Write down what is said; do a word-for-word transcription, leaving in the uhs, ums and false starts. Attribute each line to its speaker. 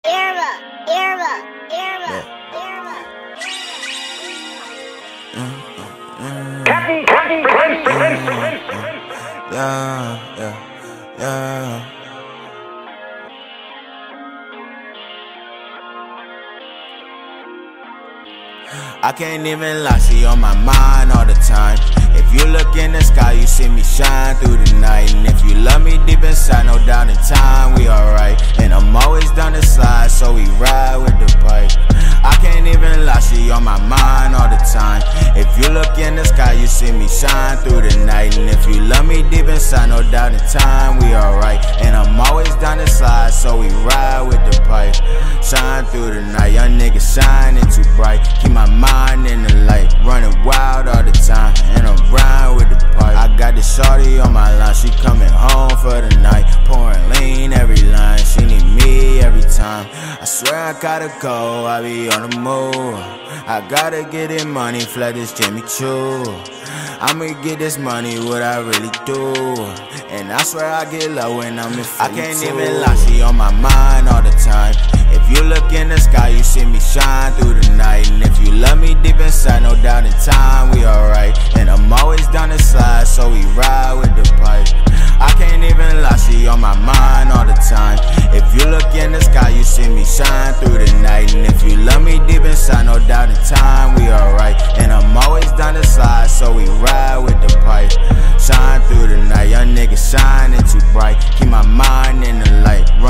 Speaker 1: Era, era, era, era.
Speaker 2: Captain, Captain, Prince, Prince, Prince,
Speaker 3: Yeah, yeah, yeah. I can't even lie, she on my mind all the time. If you look in the sky, you see me shine through the night. And if you love me deep inside, no doubt in time, we alright. And I'm always down the slide, so we ride with the pipe. I can't even lie, she on my mind all the time. If you look in the sky, you see me shine through the night. And if you love me deep inside, no doubt in time, we alright. And I'm always down the slide, so we ride with the pipe. Shine through the night, young nigga shining too bright. Keep my mind in the light, running wild all the time. And I'm riding with the pipe. I got this shorty on my line, she coming home for the night. Pouring lean every line, she need me every time. I swear I gotta go, I be on the move. I gotta get it money, flood this Jimmy Choo. I'ma get this money, what I really do. And I swear I get low when I'm in Philly. I can't too. even lie, she on my mind all the time. If you look in the sky, you see me shine through the night. And if you love me deep inside, no doubt in time, we alright. And I'm always down the slide, so we ride with the pipe. I can't even lie, she on my mind all the time. If you look in the sky, you see me shine through the night. And if you love me deep inside, no doubt in time, we alright. And I'm always down the slide, so we ride with the pipe. Shine through the night, young nigga shining too bright. Keep my mind in the light.